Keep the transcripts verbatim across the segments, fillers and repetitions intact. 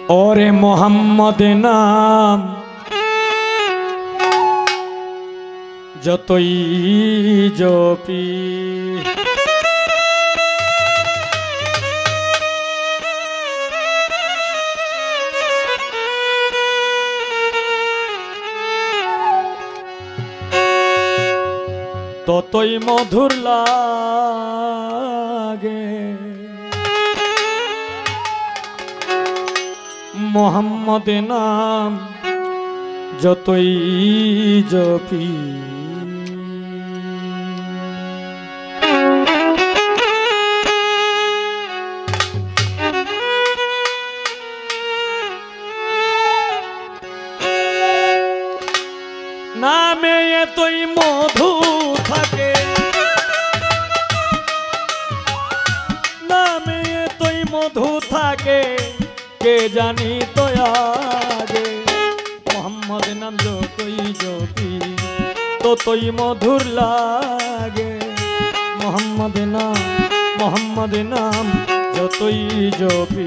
ओरे मोहम्मद नाम যতই জপি ততই মধুর লাগে মোহাম্মদ নাম যতই জপি নামে এতই মধু থাকে নামে এতই মধু থাকে কে জানি তো আগে মোহাম্মদ নাম যতই জপি ততই মধুর লাগে মোহাম্মদ নাম মোহাম্মদ নাম যতই জপি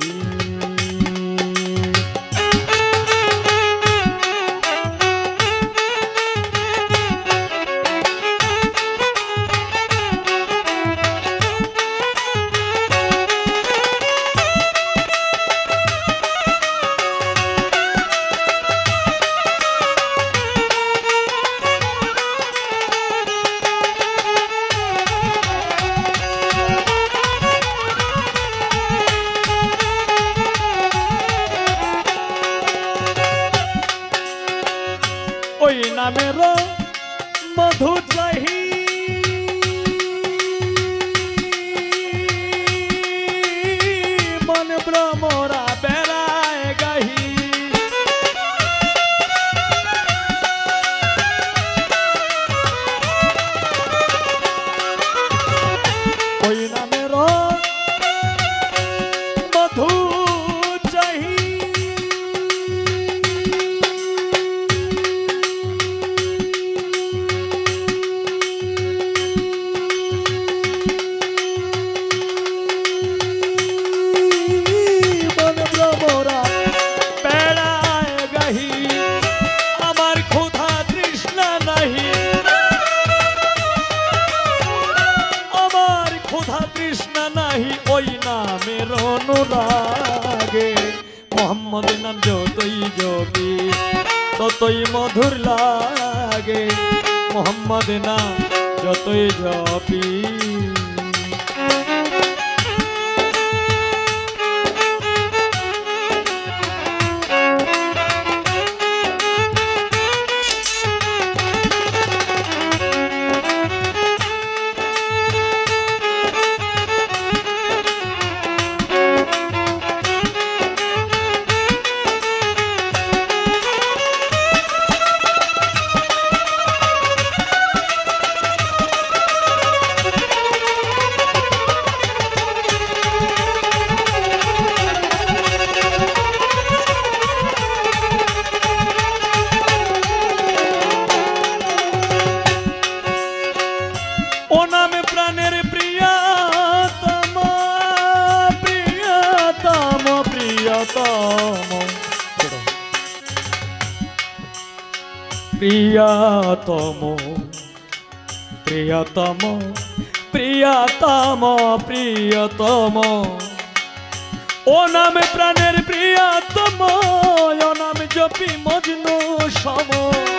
ওই নামের মধু চাহি মন ভ্রমরা বেড়ায় গাহি ওই নামের মধু চাহি ওই নামের অনুরাগে মোহাম্মদ নাম যতই জপি ততই মধুর লাগে মোহাম্মদ নাম যতই জপি ও নামে প্রাণের প্রিয়তম প্রিয়তম প্রিয়তম প্রিয়তম প্রিয়তম প্রিয়তম প্রিয়তম ও নামে প্রাণের প্রিয়তম ও নামে জপি মজনু সম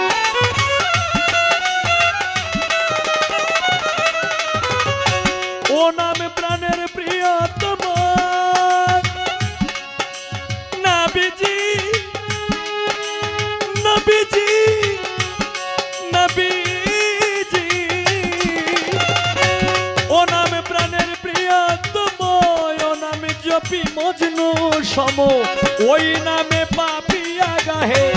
ও নামে প্রাণের প্রিয়তম নবীজি নবীজি নবীজি ও নামে প্রাণের প্রিয়তম ও নামে জপি মজনু সম ওই নামে পাপিয়া গাহে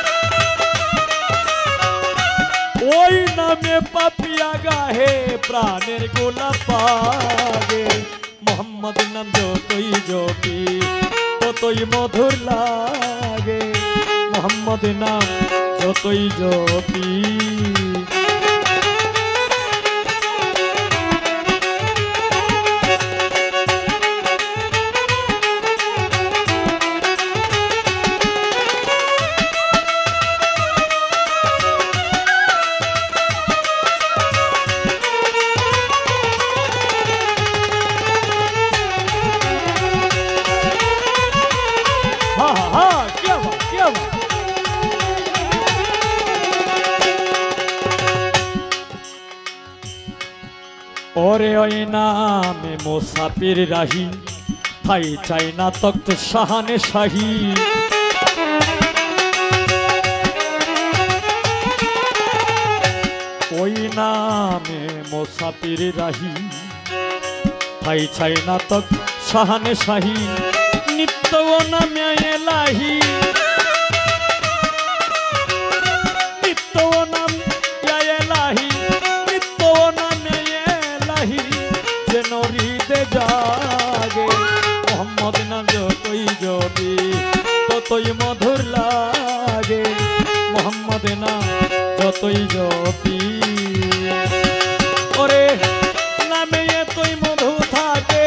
ওই নামে পাপিয়া গাহে প্রাণের গোলাপ পাগে মোহাম্মদ নাম যতই জপি ততই মধুর লাগে মোহাম্মদ নাম যতই জপি ওরে ওই নামে মোসাফির রাহি ঠাই চাই না তক্ত শাহানে শাহী ওই নামে মোসাফির রাহি ঠাই চাই না তক্ত শাহানে শাহী নিত্য নামে এলাহি নিত্য নাম এলাহি নিত্য নামে এলাহি যেন হৃদে জাগে মোহাম্মদ নাম যতই জপি ততই মধুর লাগে মোহাম্মদ নাম যতই জপি ওরে নামে এতই মধু থাকে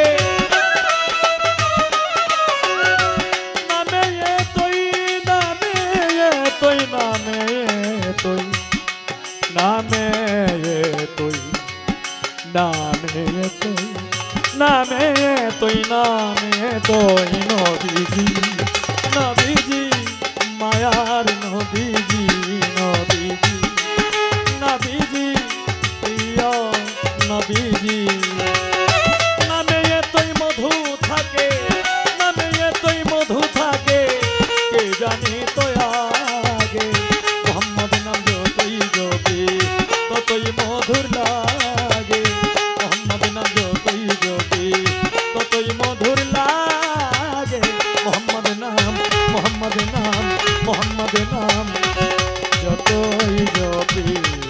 নামে এতই নামে এতই নামে এতই নামে এতই নামে এতই নামে এতই নামে এতই নবীজি নবীজি মায়ার নবীজি নবীজি নবীজি প্রিয় নবীজি নামে এতই মধু থাকে নামে এতই মধু থাকে কে জানি তো আগে মোহাম্মদ নাম যতই জপি ততই মধুর লাগে মোহাম্মদ নাম যতই জপি ততই মধুর লাগে মোহাম্মদ নাম মোহাম্মদ নাম মোহাম্মদ নাম যতই জপি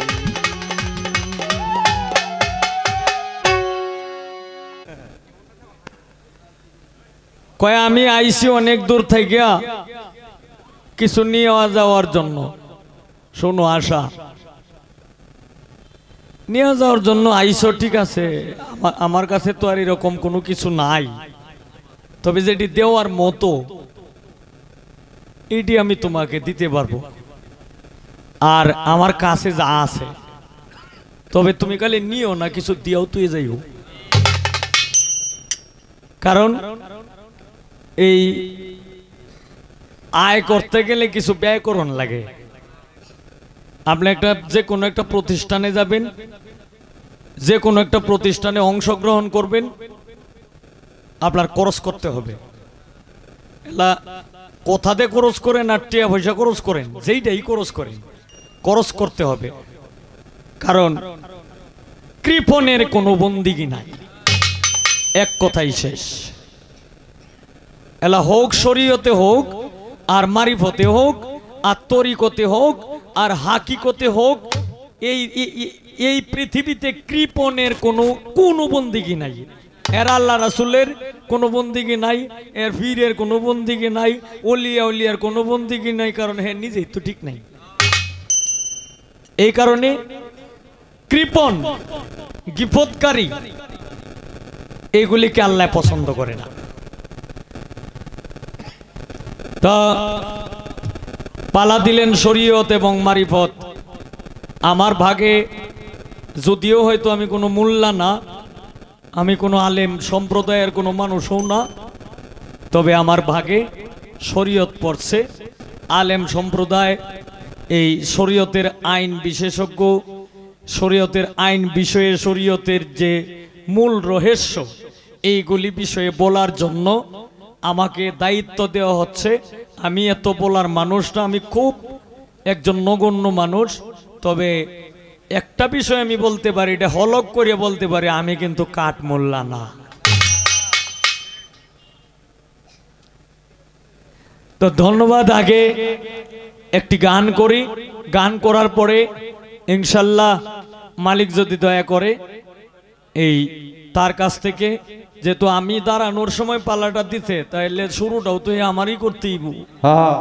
কয় আমি আইছি অনেক দূর থেকে কিছু নিয়ে যাওয়ার জন্য শোনো আশা নিয়ে যাওয়ার জন্য আইসো ঠিক আছে আমার কাছে তো আর এরকম কোনো কিছু নাই তবে যেটি দেওয়ার মতো এটি আমি তোমাকে দিতে পারবো আর আমার কাছে যা আছে তবে তুমি খালি নিও না কিছু দিয়েও তুই যাইও কারণ এই আয় করতে গেলে কিছু ব্যয়করণ লাগে আপনি একটা যে কোনো একটা প্রতিষ্ঠানে যাবেন যে কোনো একটা প্রতিষ্ঠানে অংশগ্রহণ করবেন আপনার খরচ করতে হবে এলা কোথাতে খরচ করেন আর টিয়া পয়সা খরচ করেন যেইটাই খরচ করেন খরচ করতে হবে কারণ কৃপণের কোনো বন্দিগি নাই এক কথাই শেষ এলা হোক শরীয়তে হোক আর মারিফতে হোক আর তরিকতে হোক আর হাকিকতে হোক এই এই পৃথিবীতে কৃপণের কোনো কোনো বন্দিগি নাই এর আল্লাহ রাসূলের কোনো বন্দিগি নাই এর পীরের কোনো বন্দিগি নাই ওলিয়া উলিয়ার কোনো বন্দিগি নাই কারণ হে নিজেই তো ঠিক নাই এই কারণে কৃপণ গিফতকারী এগুলিকে আল্লাহ পছন্দ করে না তা পালা দিলেন শরীয়ত এবং মারিফত আমার ভাগে যদিও হয়তো আমি কোনো মোল্লা না আমি কোনো আলেম সম্প্রদায়ের কোনো মানুষও না তবে আমার ভাগে শরীয়ত পড়ছে আলেম সম্প্রদায় এই শরীয়তের আইন বিশেষজ্ঞ শরীয়তের আইন বিষয়ে শরীয়তের যে মূল রহস্য এইগুলি বিষয়ে বলার জন্য আমাকে দায়িত্ব দেওয়া হচ্ছে আমি এত বলার মানুষ না আমি খুব একজন নগণ্য মানুষ তবে একটা বিষয় আমি বলতে পারি এটা হলক করে বলতে পারি আমি কিন্তু কাঠ মোল্লা না তো ধন্যবাদ আগে একটি গান করি গান করার পরে ইনশাল্লাহ মালিক যদি দয়া করে এই তার কাছ থেকে যেহেতু আমি দাঁড়ানোর সময় পাল্লাটা দিতে তাইলে শুরুটাও তো আমারই করতেই হ্যাঁ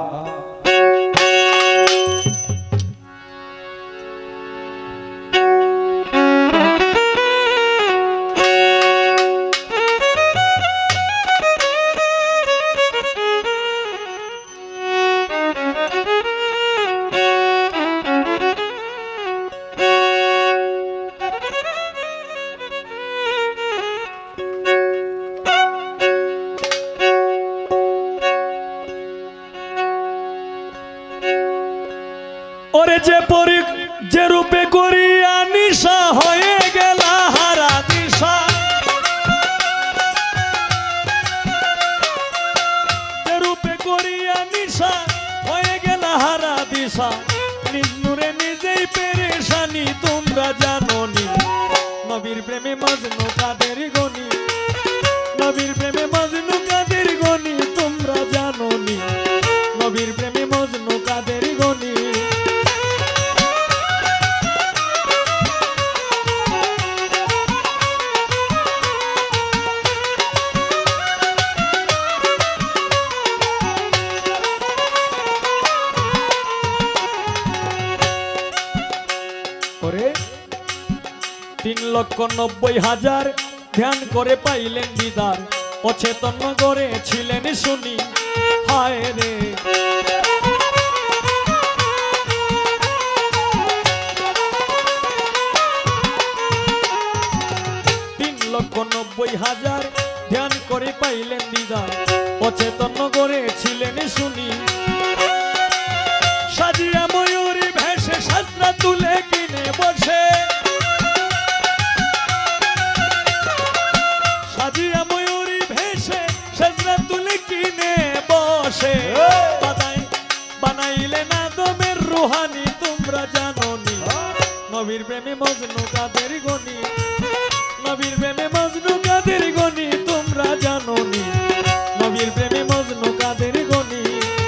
ওরে যে পরি যে রূপে করিয়া নিশা হয়ে গেল হারা দিশা আশা হয়ে গেল হারা দিশা নিজ নূরে নিজেই পেরেশানি তোমরা জানোনি নবীর প্রেমে মজনু কাদের গনি নবীর প্রেমে মজনু কাদের গনি তোমরা জানোনি নবীর প্রেমে মজনু কাদের গনি তিন লক্ষ নব্বই হাজার ধ্যান করে পাইলেন দিদার অচেতন নগরে ছিলেন শুনি হায় রে তিন লক্ষ নব্বই হাজার ধ্যান করে পাইলেন দিদার অচেতন নগরে ছিলেন শুনি সাজিয়া ময়ূরী ভেসে সাজরা তুলে কিনে বসে সাজিয়া ময়ূরী ভেসে সাজরা তুলে কিনে বসে বানাই বানাইলে না দমের রুহানি তোমরা জানোনি নবীর প্রেমে মজনু কাদের গনি নবীর প্রেমে মজনু কাদের গনি তোমরা জানোনি নবীর প্রেমে মজনু কাদের গনি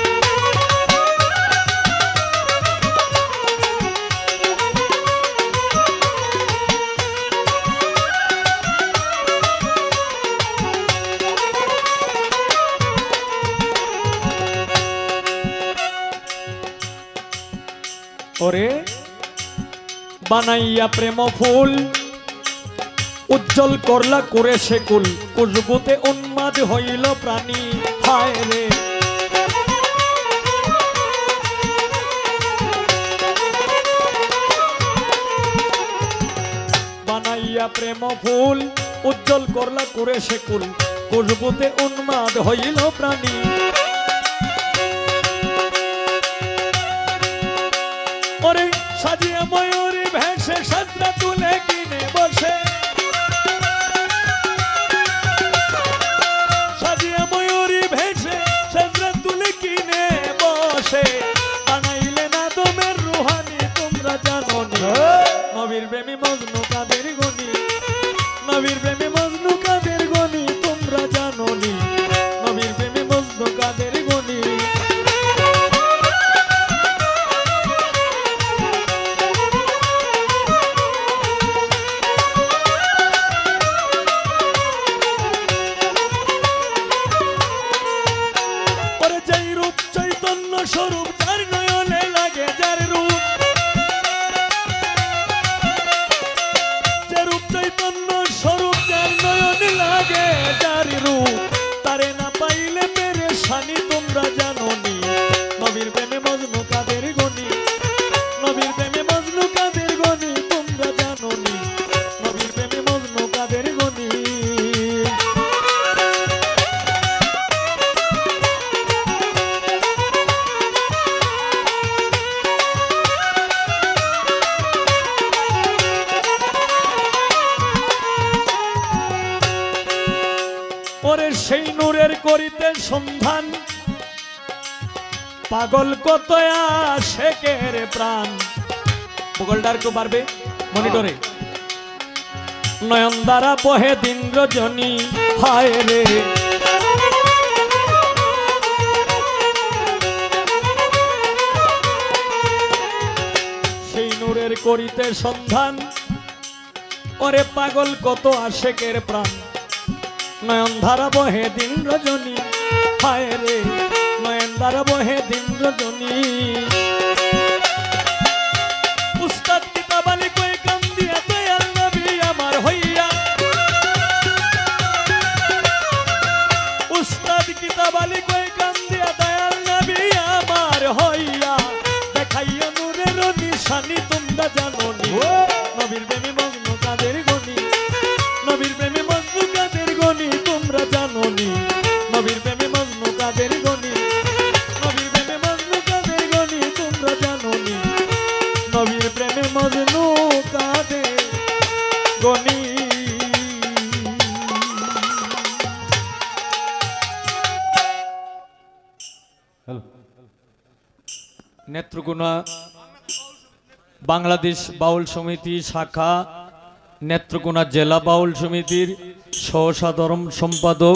ওরে বানাইয়া প্রেম ফুল উজ্জ্বল করলা করে সেকুল কুজবুতে উন্মাদ হইল প্রাণী হায় রে বানাইয়া প্রেম ফুল উজ্জ্বল করলা করে সেকুল কুজবুতে উন্মাদ হইল প্রাণী ওরে সাজিয়া ময়ূরী ভেসে সাজরা তুলে কিনে বসে সাজিয়া ময়ূরী ভেসে সাজরা তুলে কিনে বসে বানাইলে না দমের রুহানি তোমরা জানোনি নবীর প্রেমে মজনু কাদের গনি নবীর প্রেমে মজনু কাদের গনি তোমরা জানোনি নবীর প্রেমে মজনু কাদের গনি স্বরূপ যার নয়নে লাগে যার রূপ যে রূপ চৈতন্য স্বরূপ যার নয়নে লাগে যার রূপ তারে না পাইলে পেরেশানি তোমরা জানোনি নবীর প্রেমে মজনু কাদের গনি নবীর প্রেমে মজনু কাদের গনি তোমরা জানোনি নবীর প্রেমে মজনু কাদের গনি ওরে সেই নূরের করিতে সন্ধান পাগল কত আশেকের প্রাণ পাগলটার কেউ পারবে মনিটরে নয়ন দ্বারা বহে দিন রজনী হায় রে সেই নূরের করিতে সন্ধান ওরে পাগল কত আশেকের প্রাণ নয়ন ধারা বহে দিন রজনী হায় রে নয়ন ধারা বহে দিন রজনী উস্তাদ কিতাব আলী কই কান দিয়া দয়াল নবী আমার হইয়া উস্তাদ কিতাব আলী কই কান দিয়া দয়াল নবী আমার হইয়া দেখাইয়া নূরের নিশানি তোমরা জানোনি নবীর প্রেমে মজনু কাদের গনি নবীর প্রেমে মজনু কাদের গনি তোমরা জানোনি নবীর প্রেমে মজনু কাদের গনি নবীর প্রেমে মজনু কাদের গনি তোমরা জানোনি নবীর প্রেমে মজনু কাদের গনি হ্যালো নেত্রকোনা বাংলাদেশ বাউল সমিতি শাখা নেত্রকোনা জেলা বাউল সমিতির সহসাধারণ সম্পাদক